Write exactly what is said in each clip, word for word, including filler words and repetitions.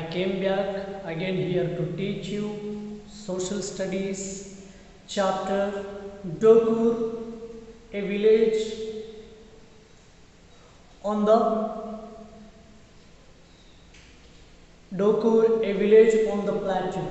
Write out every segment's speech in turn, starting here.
came back again here to teach you social studies chapter Dokur, a village on the Dokur, a village on the plateau.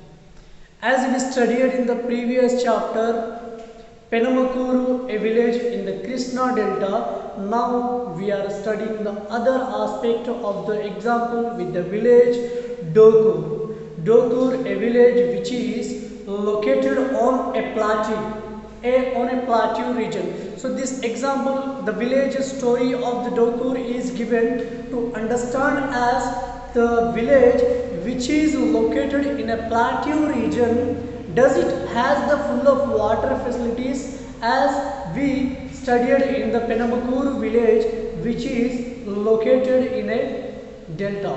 As we studied in the previous chapter, Penamakuru, a village in the Krishna Delta. Now we are studying the other aspect of the example with the village Dokur. Dokur, a village which is located on a plateau, a, on a plateau region. So this example, the village story of the Dokur is given to understand as the village which is located in a plateau region. Does it has the full of water facilities as we studied in the Penamakuru village which is located in a delta.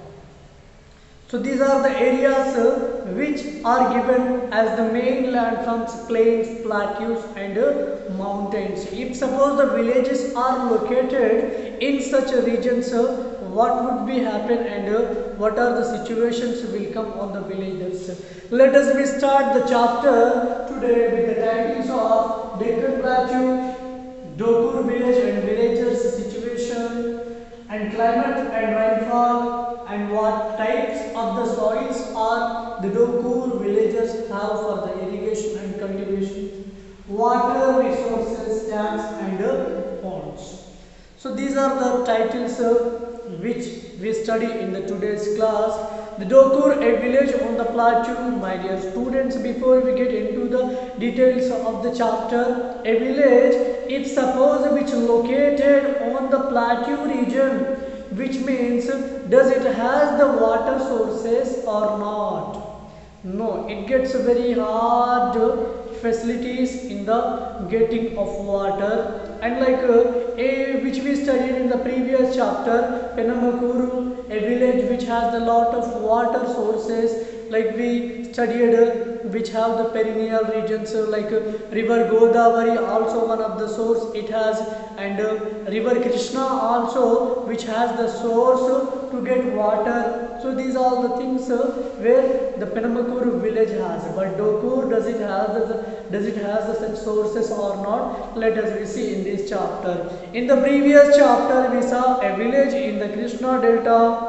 So these are the areas uh, which are given as the main landforms, plains, plateaus and uh, mountains. If suppose the villages are located in such a regions, uh, what would be happen and uh, what are the situations will come on the villagers. Let us we start the chapter today with the titles of Deccan Plateau, Dokur village and villagers situation, and climate and rainfall, and what types of the soils are the Dokur villagers have for the irrigation and cultivation, water resources, dams and uh, ponds. So these are the titles uh, which we study in the today's class. The Dokur, a village on the plateau. My dear students, before we get into the details of the chapter, a village, if suppose which located on the plateau region, which means does it has the water sources or not? No, it gets very hard facilities in the getting of water. And like uh, a which we studied in the previous chapter, Penamakuru, a village which has a lot of water sources, like we studied uh, which have the perennial regions uh, like uh, river Godavari, also one of the source it has, and uh, river Krishna also which has the source uh, to get water. So these are the things uh, where the Penamakuru village has. But Dokur, does it have the does it has the such sources or not? Let us we see in this chapter. In the previous chapter we saw a village in the Krishna Delta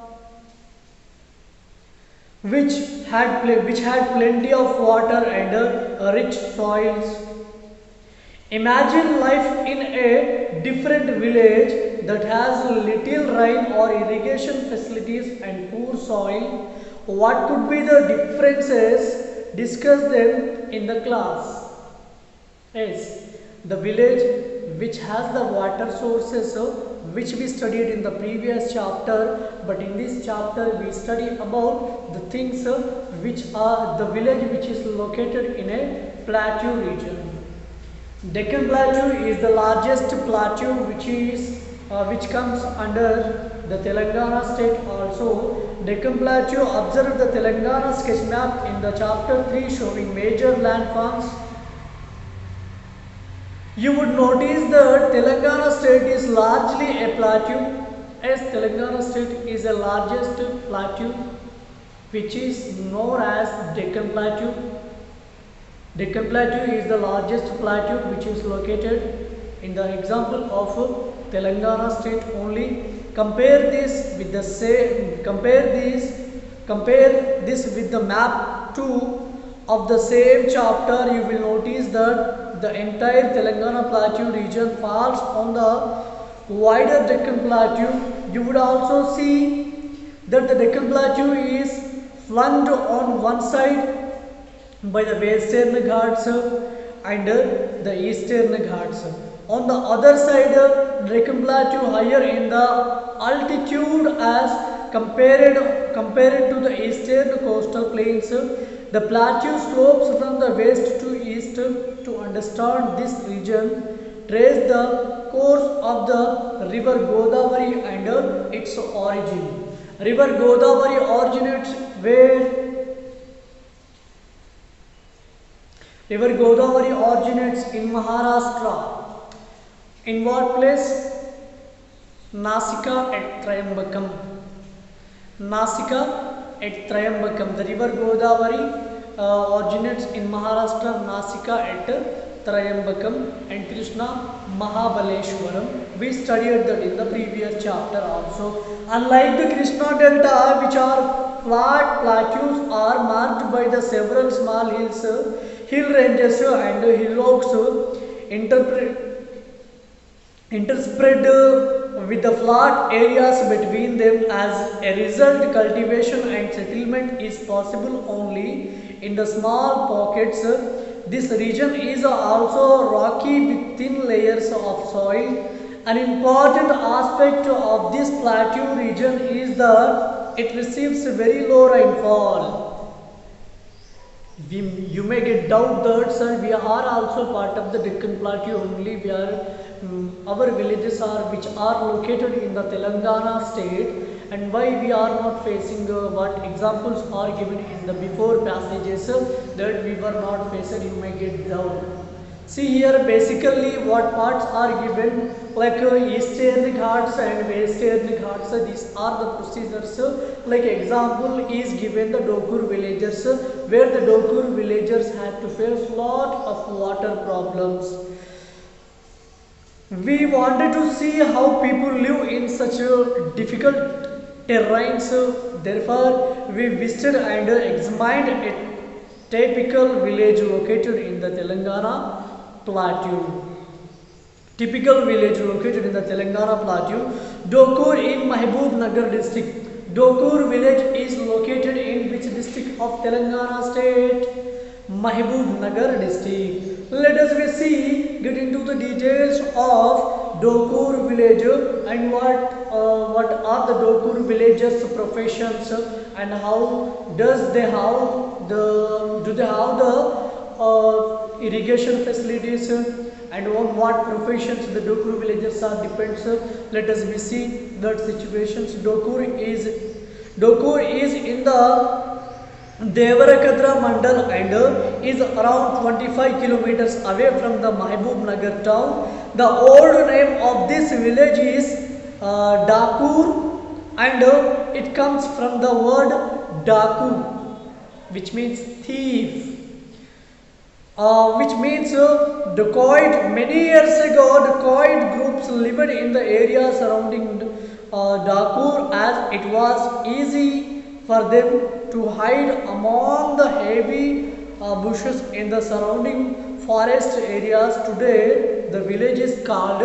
which had which had plenty of water and uh, rich soils. Imagine life in a different village that has little rain or irrigation facilities and poor soil. What could be the differences? Discuss them in the class. Yes, the village which has the water sources uh, which we studied in the previous chapter, but in this chapter we study about the things uh, which are the village which is located in a plateau region. Deccan Plateau is the largest plateau which is uh, which comes under the Telangana state also. Deccan Plateau, observe the Telangana sketch map in the chapter three showing major landforms. You would notice that Telangana state is largely a plateau, as Telangana state is the largest plateau which is known as Deccan Plateau. Deccan Plateau is the largest plateau which is located in the example of Telangana state only. Compare this with the same compare this compare this with the map two of the same chapter. You will notice that the entire Telangana plateau region falls on the wider Deccan Plateau. You would also see that the Deccan Plateau is flanked on one side by the Western Ghats and the Eastern Ghats. On the other side, Deccan Plateau higher in the altitude as compared compared to the eastern coastal plains. The plateau slopes from the west to east. To understand this region, trace the course of the river Godavari and uh, its origin. River Godavari originates where? River Godavari originates in Maharashtra. In what place? Nasika at Trayambakam. Nasika at Trayambakam. The river Godavari uh, originates in Maharashtra, Nasika at Trayambakam, and Krishna Mahabaleshwaram. We studied that in the previous chapter also. Unlike the Krishna Delta, which are flat plateaus, are marked by the several small hills, hill ranges and hillocks interpret interspread uh, with the flat areas between them. As a result, cultivation and settlement is possible only in the small pockets. This region is also rocky with thin layers of soil. An important aspect of this plateau region is that it receives very low rainfall. We, you may get doubt that, sir, we are also part of the Deccan Plateau only. We are um, our villages are which are located in the Telangana state, and why we are not facing uh, what examples are given in the before passages uh, that we were not faced. You may get doubt. See here, basically what parts are given, like uh, Eastern Ghats and Western Ghats. Uh, these are the procedures. Uh, like example is given the Dokur villagers, uh, where the Dokur villagers had to face lot of water problems. We wanted to see how people live in such a difficult terrains. Uh, therefore, we visited and uh, examined a typical village located in the Telangana Plateau. Typical village located in the Telangana Plateau. Dokur in Mahbub Nagar district. Dokur village is located in which district of Telangana state? Mahbub Nagar district. Let us we see, get into the details of Dokur village and what uh, what are the Dokur villagers' professions and how does they have the do they have the uh, irrigation facilities and on what professions the Dokur villagers are depends. Let us we see that situations. Dokur is Dokur is in the Devarakadra Mandal and uh, is around twenty-five kilometers away from the Mahbub Nagar town. The old name of this village is uh, Dakur, and uh, it comes from the word Daku, which means thief. Uh, which means uh, dacoit. Many years ago, dacoit groups lived in the area surrounding uh, Dakur, as it was easy for them to hide among the heavy uh, bushes in the surrounding forest areas. Today, the village is called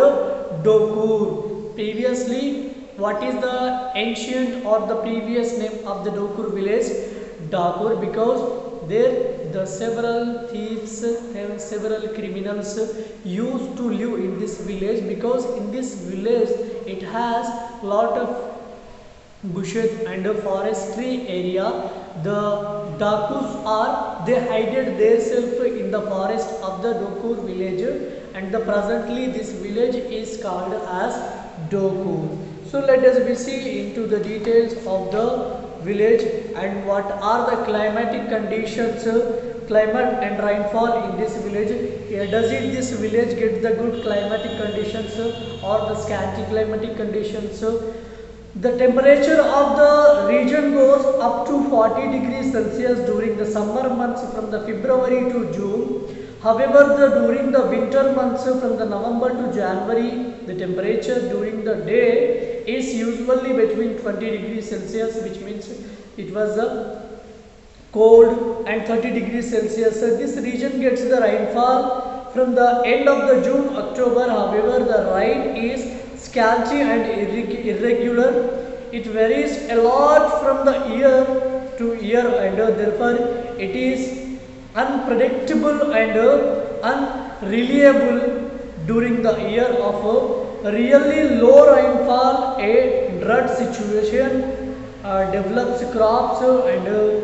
Dokur. Previously, what is the ancient or the previous name of the Dokur village? Dakur, because there the several thieves and several criminals used to live in this village, because in this village it has lot of bushes and a forestry area. The Dakus are they hided themselves in the forest of the Dokur village, and the presently this village is called as Dokur. So let us we see into the details of the village and what are the climatic conditions, climate and rainfall in this village. Does it this village get the good climatic conditions or the scanty climatic conditions? The temperature of the region goes up to forty degrees Celsius during the summer months from the February to June. However, the, during the winter months from the November to January, the temperature during the day is usually between twenty degrees Celsius, which means it was a cold, and thirty degrees Celsius. So this region gets the rainfall from the end of the June, October. However, the rain is scanty and irregular. It varies a lot from the year to year, and uh, therefore it is unpredictable and uh, unreliable. During the year of uh, really low rainfall, a drought situation uh, develops. Crops uh, and uh,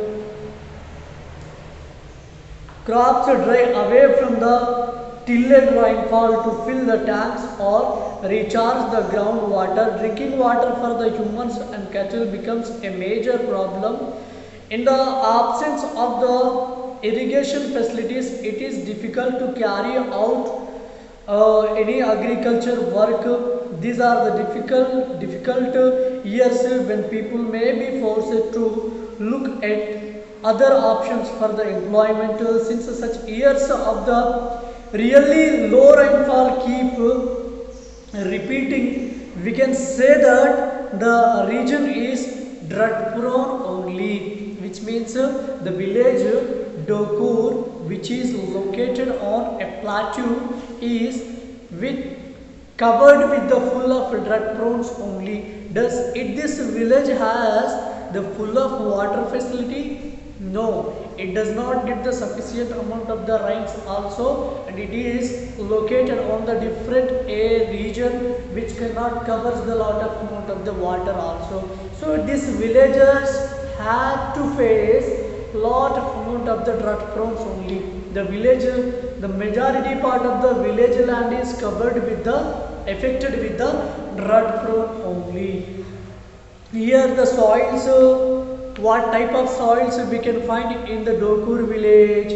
crops dry away from the tilled rainfall to fill the tanks or recharge the groundwater. Drinking water for the humans and cattle becomes a major problem. In the absence of the irrigation facilities, it is difficult to carry out uh, any agriculture work. These are the difficult, difficult years when people may be forced to look at other options for the employment, uh, since such years of the really low rainfall keep uh, repeating, we can say that the region is drought prone only, which means uh, the village uh, Dokur, which is located on a plateau, is with covered with the full of drought prone only. Does it this village has the full of water facility? No, it does not get the sufficient amount of the rains also, and it is located on the different air region which cannot cover the lot of amount of the water also. So these villagers had to face lot of amount of the drought prone only. The village, the majority part of the village land is covered with the affected with the drought prone only. Here the soils, what type of soils we can find in the Dokur village?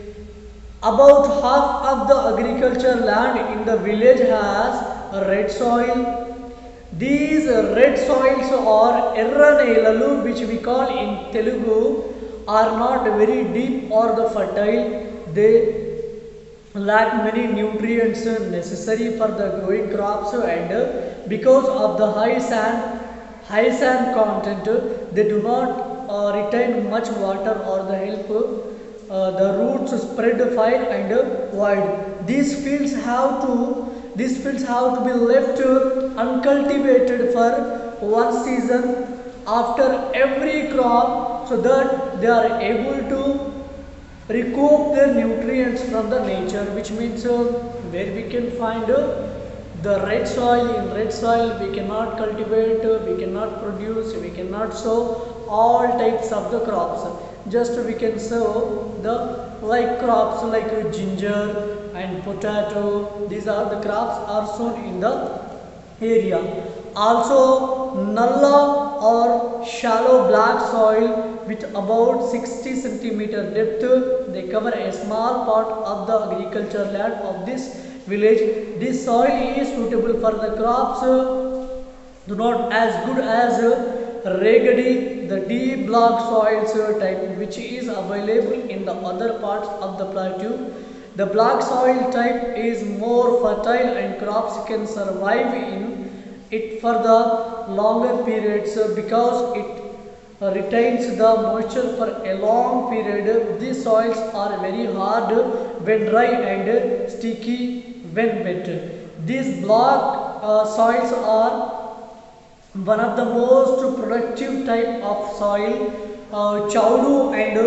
About half of the agriculture land in the village has a red soil. These red soils or erra nelalu, which we call in Telugu, are not very deep or the fertile. They lack many nutrients necessary for the growing crops, and because of the high sand high sand content, they do not uh, retain much water or the help uh, the roots spread far and wide. These fields have to these fields have to be left uncultivated for one season after every crop, so that they are able to recoup their nutrients from the nature, which means uh, where we can find uh, the red soil. In red soil we cannot cultivate, uh, we cannot produce, we cannot sow all types of the crops. Just we can sow the like crops like uh, ginger and potato. These are the crops are sown in the area. Also nalla or shallow black soil with about sixty centimeter depth, they cover a small part of the agriculture land of this village. This soil is suitable for the crops, do not as good as raggedy, the deep black soils type which is available in the other parts of the plateau. The black soil type is more fertile and crops can survive in it for the longer periods because it retains the moisture for a long period. These soils are very hard when dry and sticky when wet. These black uh, soils are one of the most productive type of soil. Uh, Chaudu and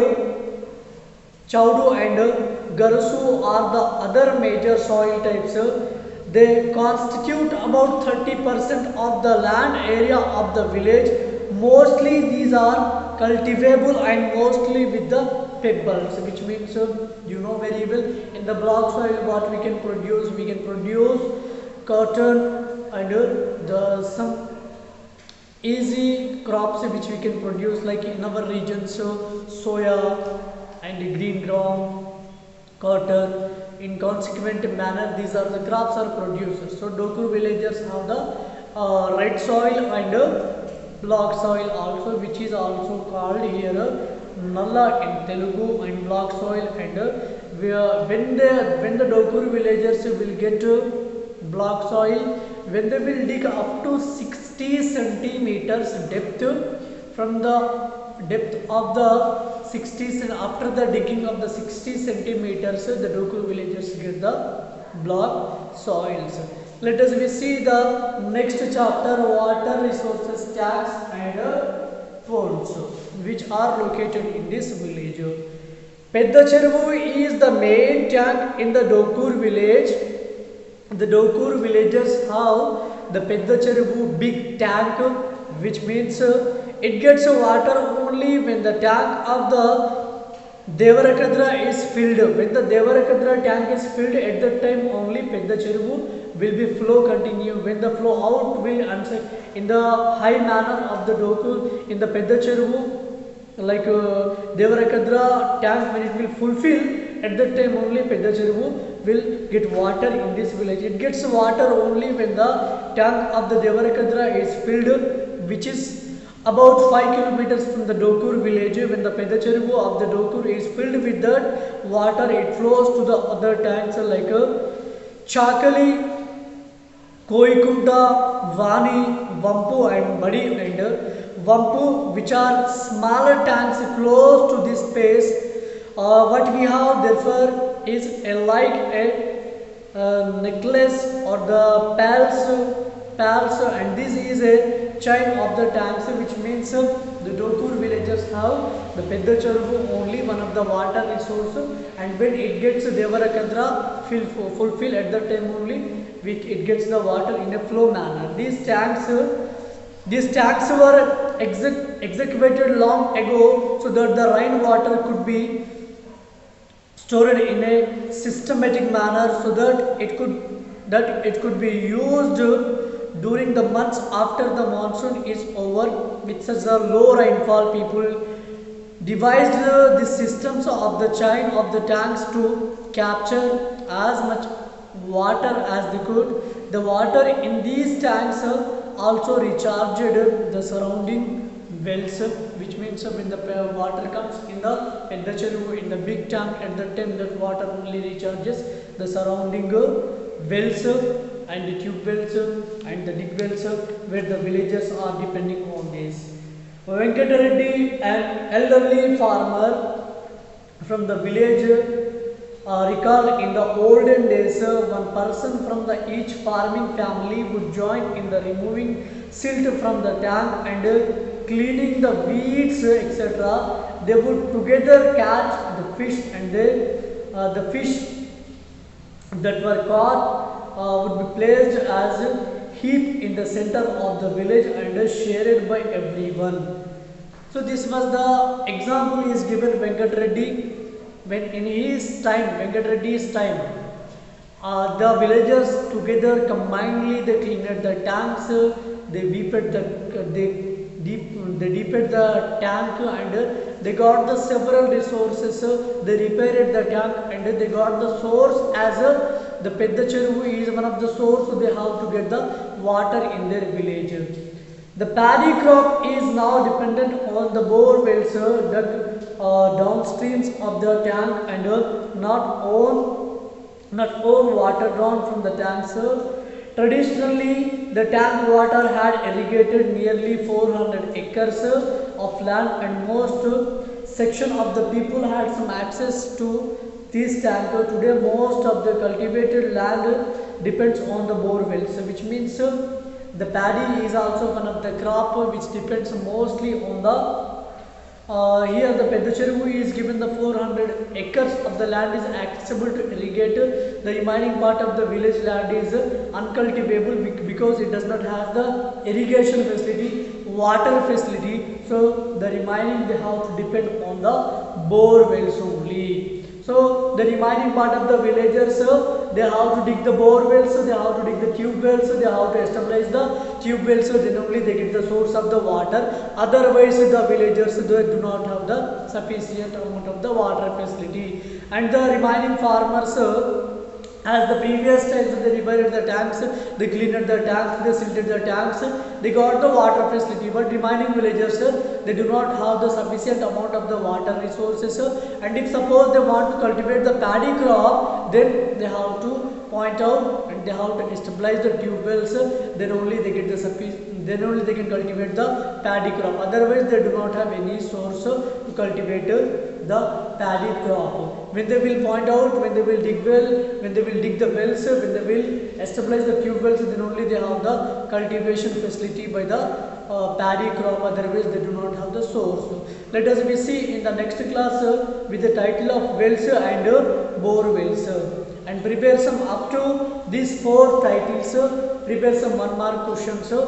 Chaudu and Garasu are the other major soil types. They constitute about thirty percent of the land area of the village. Mostly these are cultivable and mostly with the pebbles, which means uh, you know very well in the black soil what we can produce. We can produce cotton and uh, the some easy crops which we can produce, like in our region, so soya and green gram, cotton. In consequent manner, these are the crops are produced. So Dokur villagers have the uh, red soil and uh, black soil also, which is also called here uh, nalla in Telugu, and black soil. And uh, we are, when the when the Dokur villagers will get uh, black soil, when they will dig up to sixty centimeters depth, from the depth of the sixty, after the digging of the sixty centimeters, the Dokur villagers get the black soils. Let us we see the next chapter, water resources tax and ponds, which are located in this village. Pedda Cheruvu is the main tank in the Dokur village. The Dokur villagers have the Pedda Cheruvu big tank, which means uh, it gets water only when the tank of the Devarakadra is filled. When the Devarakadra tank is filled, at that time only Pedda Cheruvu will be flow continue. When the flow out will answer in the high manner of the Dokur, in the Pedda Cheruvu, like uh, Devarakadra tank, when it will fulfill, at that time only Pedda Cheruvu will get water in this village. It gets water only when the tank of the Devarakadra is filled. which is about five kilometers from the Dokur village. When the Pedacheruvu of the Dokur is filled with that water, it flows to the other tanks like uh, Chakali, Koikunta, Vani, Vampu and Badi and uh, Vampu, which are smaller tanks close to this space. Uh, what we have therefore is a like a uh, necklace or the pals, pals, and this is a chain of the tanks, which means uh, the Dokur villagers have the Pedacheruvu only one of the water resource, and when it gets Devarakadra fill, fulfill at that time only it gets the water in a flow manner. These tanks uh, these tanks were exec excavated long ago so that the rain water could be stored in a systematic manner, so that it could that it could be used during the months after the monsoon is over. With such a low rainfall, people devised uh, the systems of the chain of the tanks to capture as much water as they could. The water in these tanks uh, also recharged the surrounding wells, which means uh, when the water comes in the Pedacheruvu in the big tank, at that time that water only recharges the surrounding uh, wells uh, and the tube wells uh, and the dig wells uh, where the villagers are depending on this. Venkata Reddy, an elderly farmer from the village, uh, recall in the olden days uh, one person from the each farming family would join in the removing silt from the tank and uh, cleaning the weeds, uh, et cetera. They would together catch the fish, and they, uh, the fish that were caught uh, would be placed as a heap in the center of the village and uh, shared by everyone. So this was the example is given Venkat Reddy. When in his time, Venkat Reddy's time, uh, the villagers together combinedly they cleaned the tanks, uh, they deepened the uh, they deep they deepened the tank, and uh, they got the several resources. Uh, they repaired the tank and uh, they got the source as a uh, the Pedacheruvu is one of the source, so they have to get the water in their village. The paddy crop is now dependent on the bore wells uh, dug uh, downstreams of the tank and uh, not own not own water drawn from the tanks. Uh, traditionally, the tank water had irrigated nearly four hundred acres uh, of land, and most uh, section of the people had some access to this tank. Today, most of the cultivated land depends on the bore wells, which means uh, the paddy is also one of the crop which depends mostly on the uh, here the Pedacheruvu is given the four hundred acres of the land is accessible to irrigate. The remaining part of the village land is uncultivable because it does not have the irrigation facility, water facility. So the remaining they have to depend on the bore wells only. So the remaining part of the villagers, uh, they have to dig the bore wells, so they have to dig the tube wells, so they have to establish the tube wells, so then only they get the source of the water. Otherwise, the villagers they do not have the sufficient amount of the water facility. And the remaining farmers, uh, as the previous times they repaired the tanks, they cleaned the tanks, they silted the tanks, they got the water facility. But remaining villagers, they do not have the sufficient amount of the water resources. And if suppose they want to cultivate the paddy crop, then they have to point out and they have to establish the tube wells. Then only they get the sufficient. Then only they can cultivate the paddy crop. Otherwise, they do not have any source to cultivate the paddy crop. When they will point out, when they will dig well, when they will dig the wells, when they will establish the tube wells, then only they have the cultivation facility by the uh, paddy crop. Otherwise, they do not have the source. Let us we see in the next class uh, with the title of wells and uh, bore wells. And prepare some up to these four titles. Uh, prepare some one mark questions. Uh,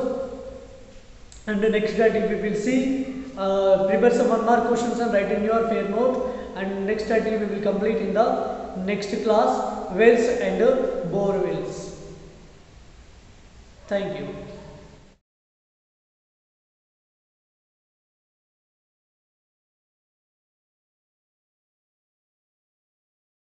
and the next title we will see. Uh, prepare some one mark questions and write in your fair note. And next title we will complete in the next class, wells and uh, bore wells. Thank you.